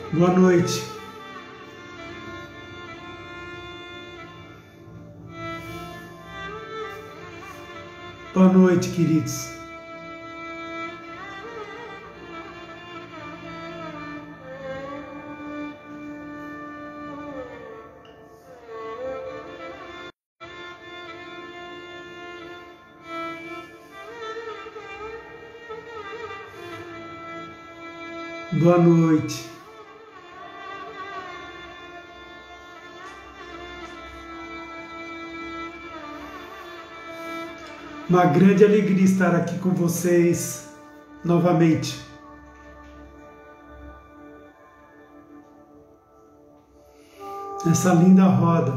Boa noite. Boa noite, queridos. Boa noite. Uma grande alegria estar aqui com vocês novamente. Essa linda roda.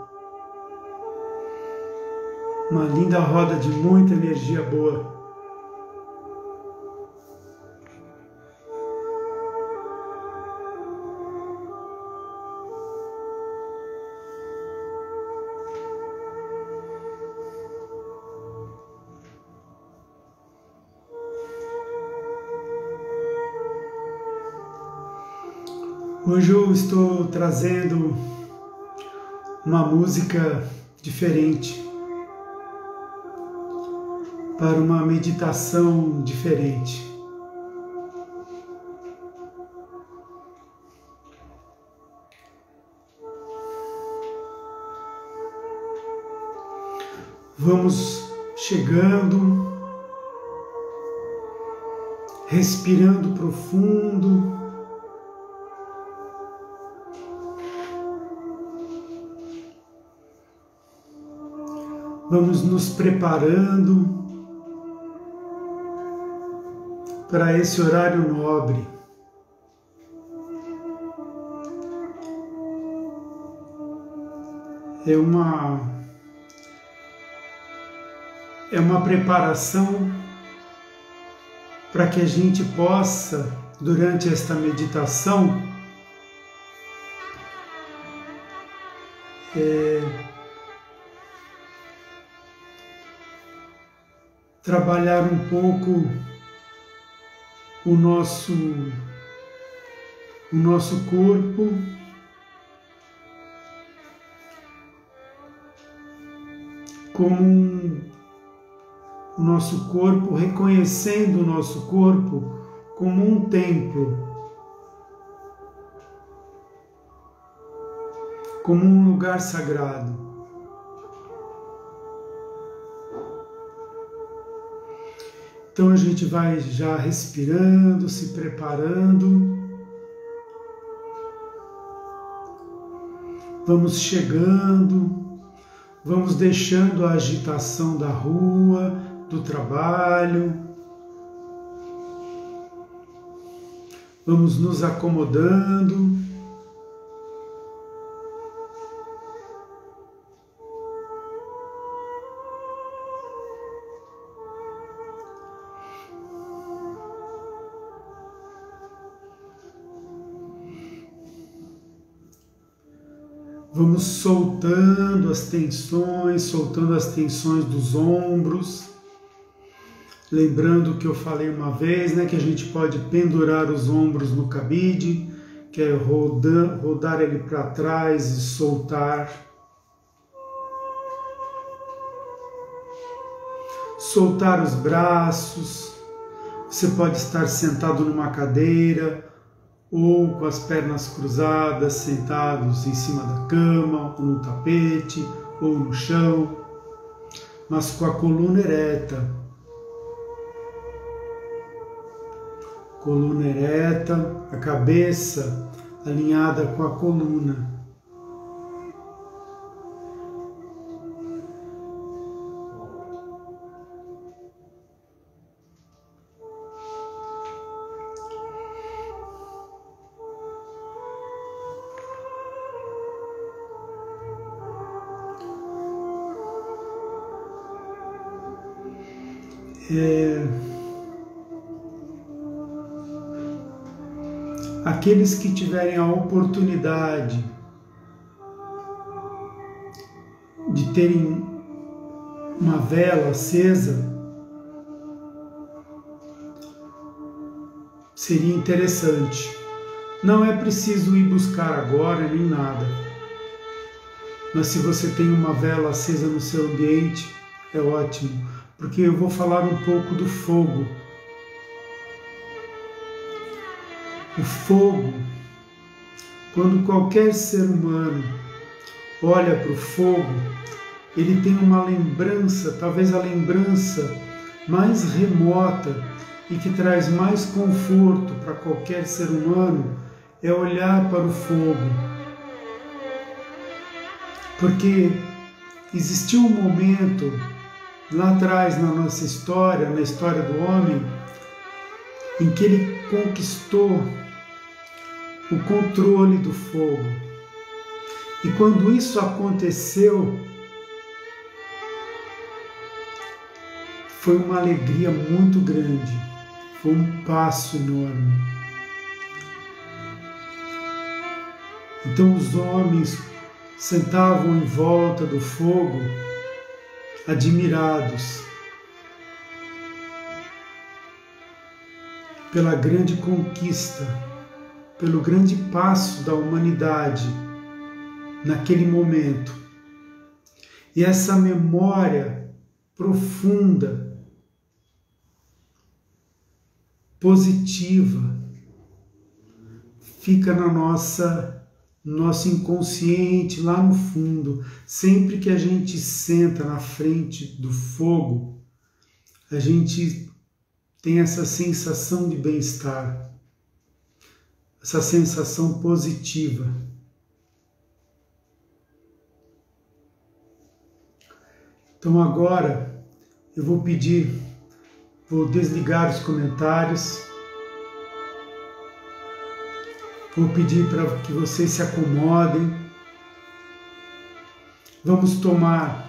Uma linda roda de muita energia boa. Hoje eu estou trazendo uma música diferente para uma meditação diferente. Vamos chegando, respirando profundo. Vamos nos preparando para esse horário nobre. É uma preparação para que a gente possa, durante esta meditação, trabalhar um pouco o nosso corpo, o nosso corpo, reconhecendo o nosso corpo como um templo, como um lugar sagrado. Então a gente vai já respirando, se preparando. Vamos chegando, vamos deixando a agitação da rua, do trabalho. Vamos nos acomodando. Vamos soltando as tensões dos ombros. Lembrando que eu falei uma vez, né, que a gente pode pendurar os ombros no cabide, que é rodar ele para trás e soltar. Soltar os braços. Você pode estar sentado numa cadeira, ou com as pernas cruzadas, sentados em cima da cama, ou no tapete, ou no chão, mas com a coluna ereta. Coluna ereta, a cabeça alinhada com a coluna. Aqueles que tiverem a oportunidade de terem uma vela acesa, seria interessante, Não é preciso ir buscar agora nem nada. Mas se você tem uma vela acesa no seu ambiente, é ótimo, porque eu vou falar um pouco do fogo. O fogo, quando qualquer ser humano olha para o fogo, ele tem uma lembrança, talvez a lembrança mais remota e que traz mais conforto para qualquer ser humano, é olhar para o fogo. Porque existiu um momento lá atrás na nossa história, na história do homem, em que ele conquistou o controle do fogo. E quando isso aconteceu, foi uma alegria muito grande, foi um passo enorme. Então os homens sentavam em volta do fogo, admirados pela grande conquista, pelo grande passo da humanidade naquele momento. E essa memória profunda, positiva, fica no nosso inconsciente, lá no fundo. Sempre que a gente senta na frente do fogo, a gente tem essa sensação de bem-estar, essa sensação positiva. Então agora eu vou desligar os comentários, vou pedir para que vocês se acomodem. Vamos tomar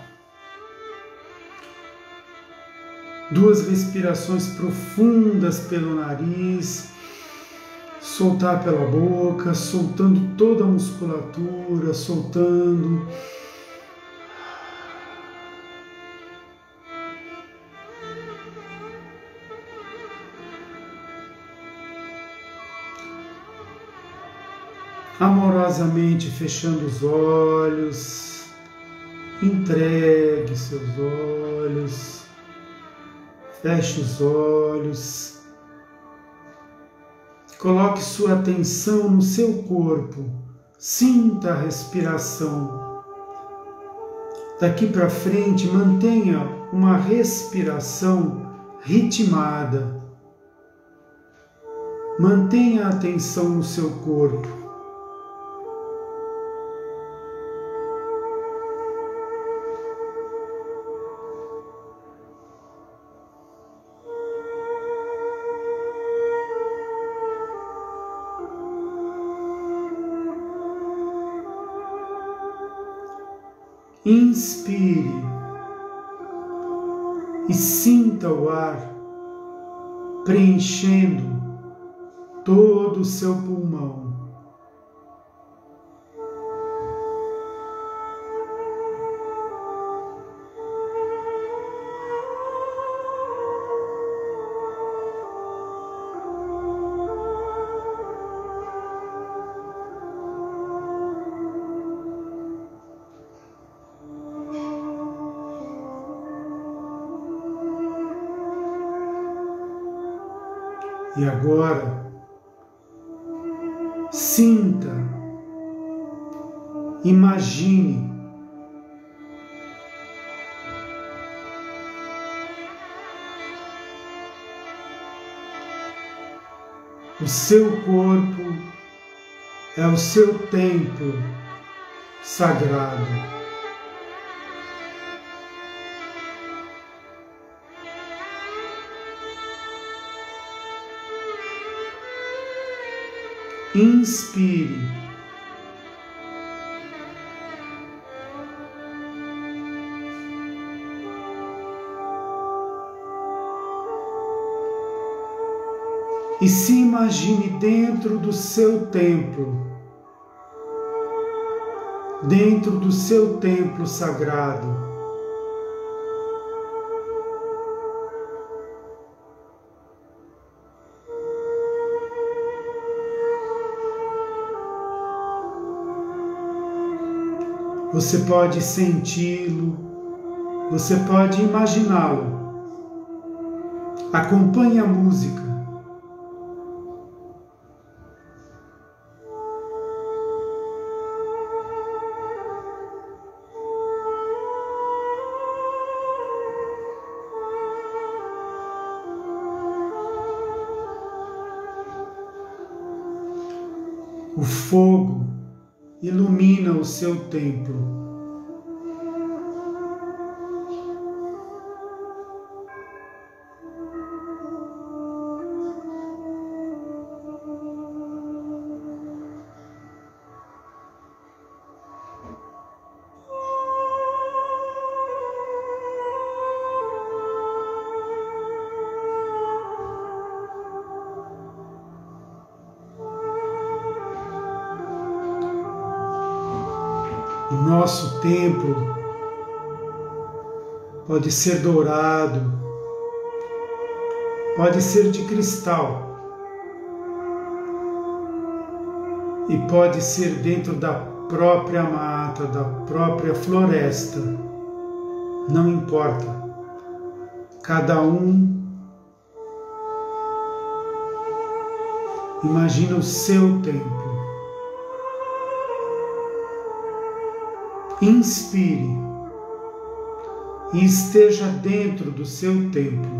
2 respirações profundas pelo nariz, soltar pela boca, soltando toda a musculatura, soltando. Amorosamente fechando os olhos, entregue seus olhos, feche os olhos, coloque sua atenção no seu corpo, sinta a respiração. Daqui para frente, mantenha uma respiração ritmada, mantenha a atenção no seu corpo. Inspire e sinta o ar preenchendo todo o seu pulmão. E agora, sinta, imagine o seu corpo é o seu templo sagrado. Inspire e se imagine dentro do seu templo, dentro do seu templo sagrado. Você pode senti-lo, você pode imaginá-lo. Acompanhe a música. O fogo ilumina o seu templo. O nosso templo pode ser dourado, pode ser de cristal e pode ser dentro da própria mata, da própria floresta. Não importa. Cada um imagina o seu templo. Inspire e esteja dentro do seu templo.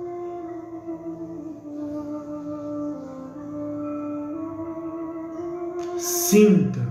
Sinta.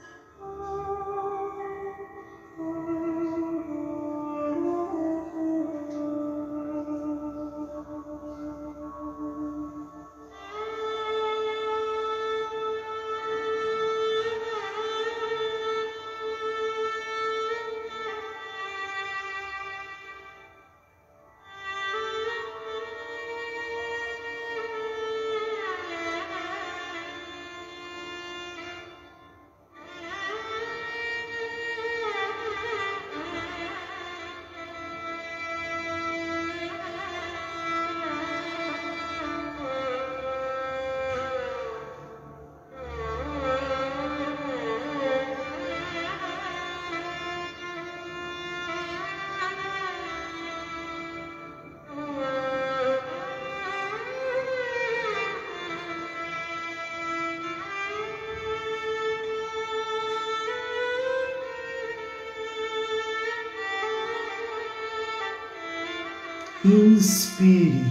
Inspire.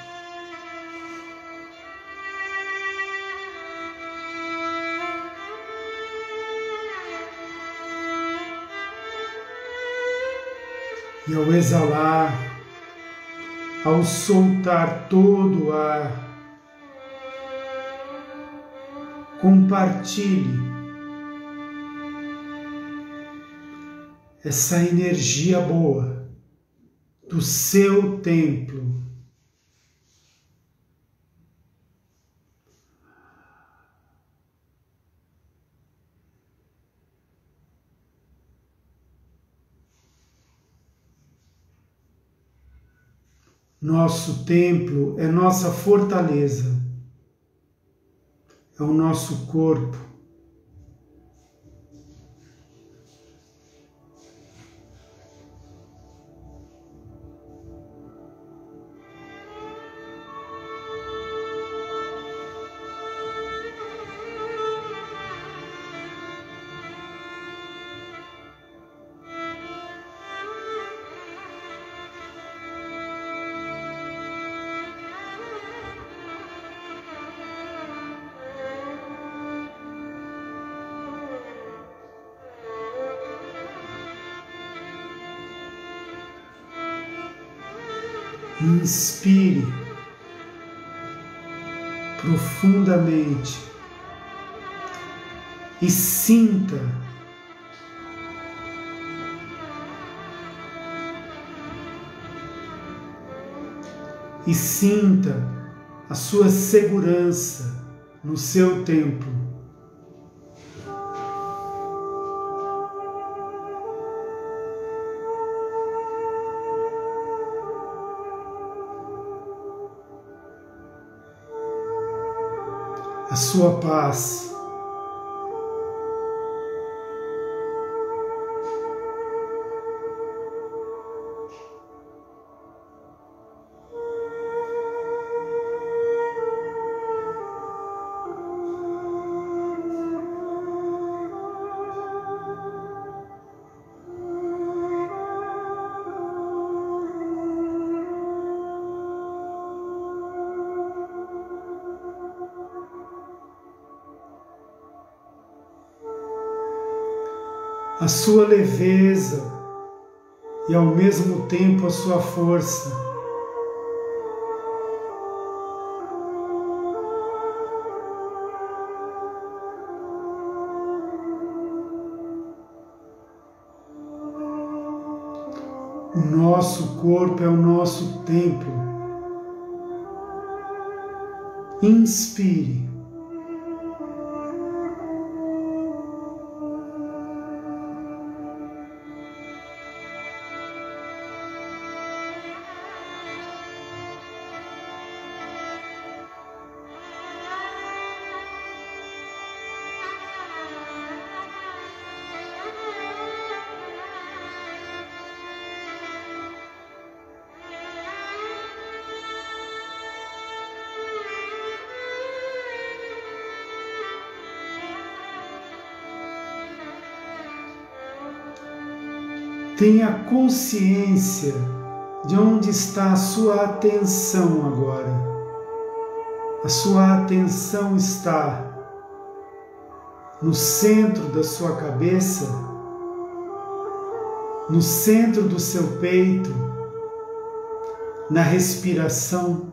E ao exalar, ao soltar todo o ar, compartilhe essa energia boa do seu templo. Nosso templo é nossa fortaleza, é o nosso corpo. Inspire profundamente e sinta a sua segurança no seu templo. A sua paz. a sua leveza e ao mesmo tempo a sua força. O nosso corpo é o nosso templo. Inspire. Tenha consciência de onde está a sua atenção agora. A sua atenção está no centro da sua cabeça, no centro do seu peito, na respiração,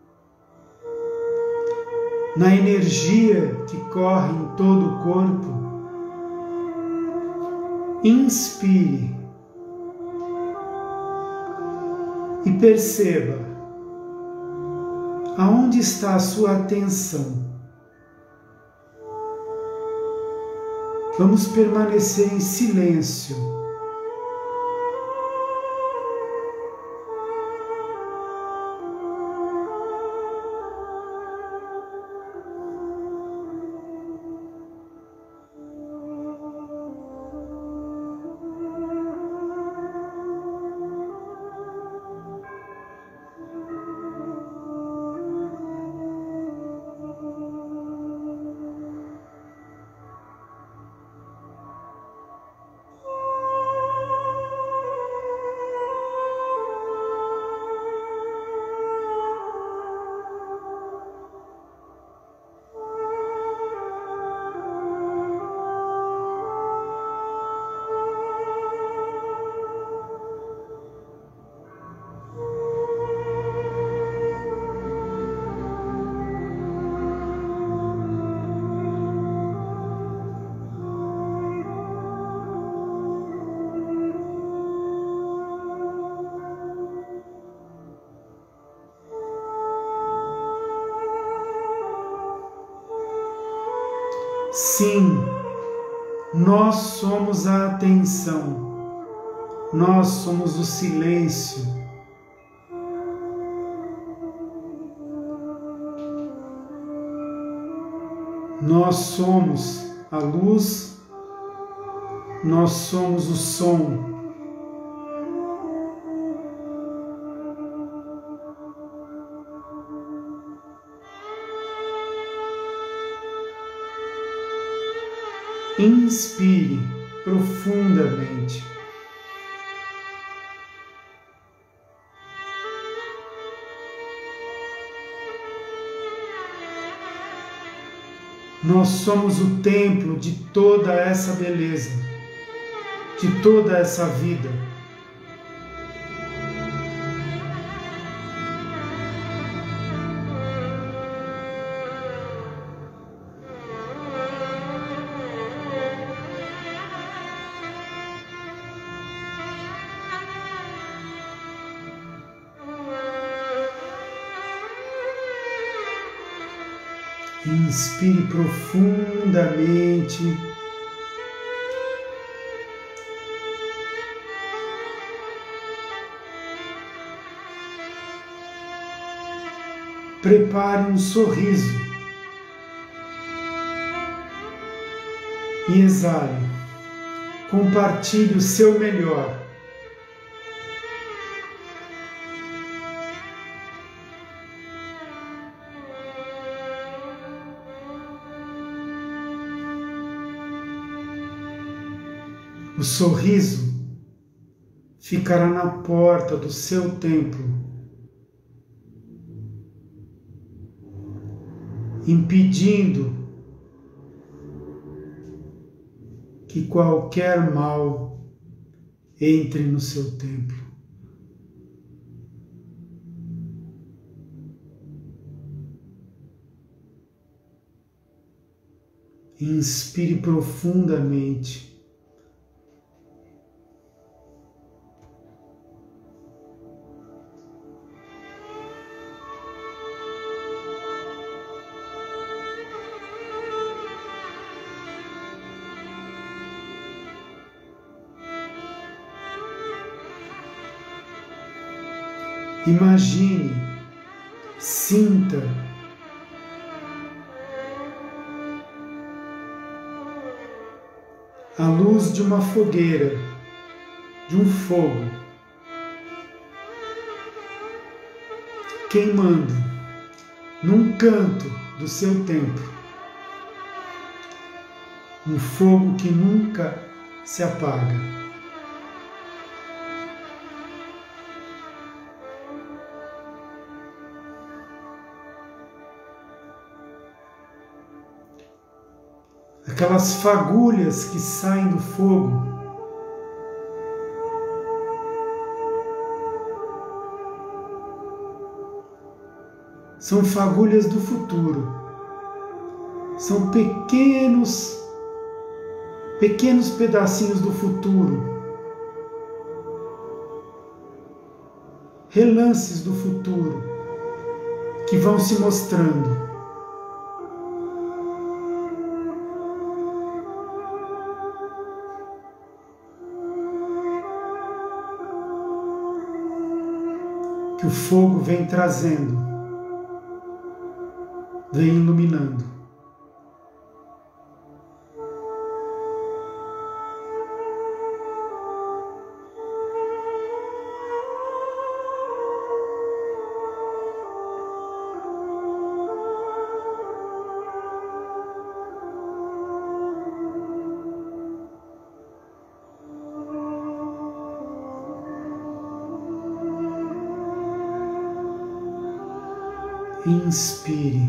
na energia que corre em todo o corpo. Inspire. E perceba aonde está a sua atenção. Vamos permanecer em silêncio. Sim, nós somos a atenção, nós somos o silêncio. Nós somos a luz, nós somos o som. Inspire profundamente. Nós somos o templo de toda essa beleza, de toda essa vida. Inspire profundamente. Prepare um sorriso e exale. Compartilhe o seu melhor. O sorriso ficará na porta do seu templo, impedindo que qualquer mal entre no seu templo. Inspire profundamente. Imagine, sinta a luz de uma fogueira, de um fogo, queimando num canto do seu templo. Um fogo que nunca se apaga. Aquelas fagulhas que saem do fogo são fagulhas do futuro. São pequenos pedacinhos do futuro. Relances do futuro que vão se mostrando. Que o fogo vem trazendo, vem iluminando. Inspire.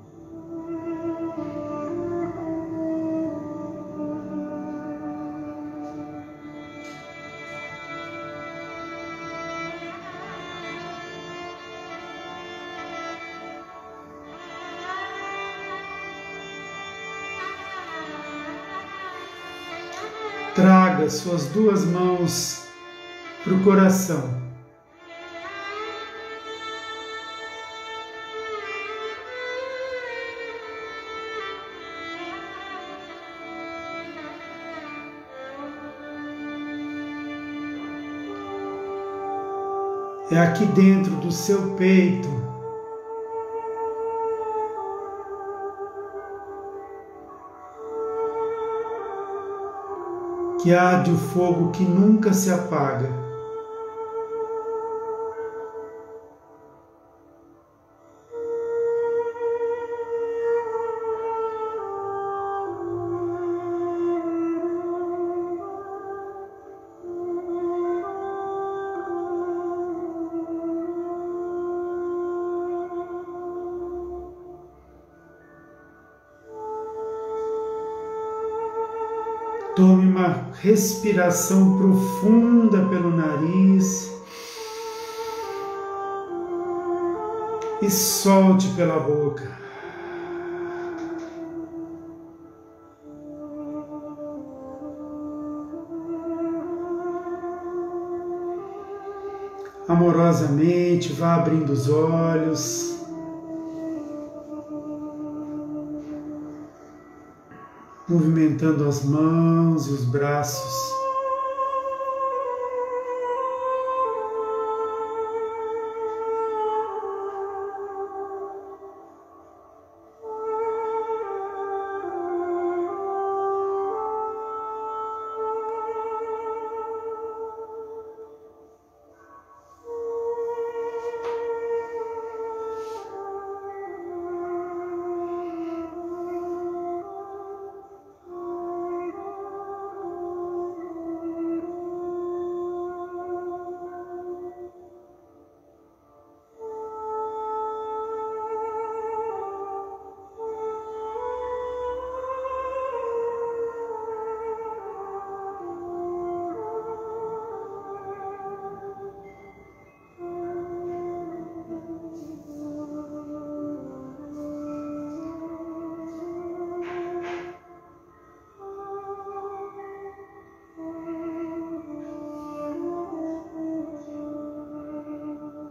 Traga suas duas mãos para o coração. É aqui dentro do seu peito que arde o fogo que nunca se apaga. Tome uma respiração profunda pelo nariz e solte pela boca. Amorosamente, vá abrindo os olhos. Movimentando as mãos e os braços.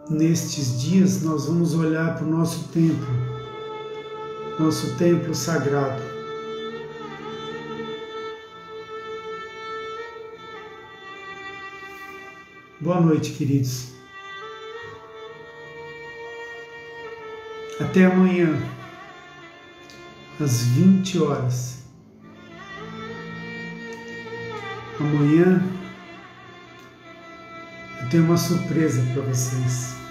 nestes dias nós vamos olhar para o nosso templo sagrado. Boa noite, queridos. Até amanhã, às 20 horas. Amanhã eu tenho uma surpresa para vocês.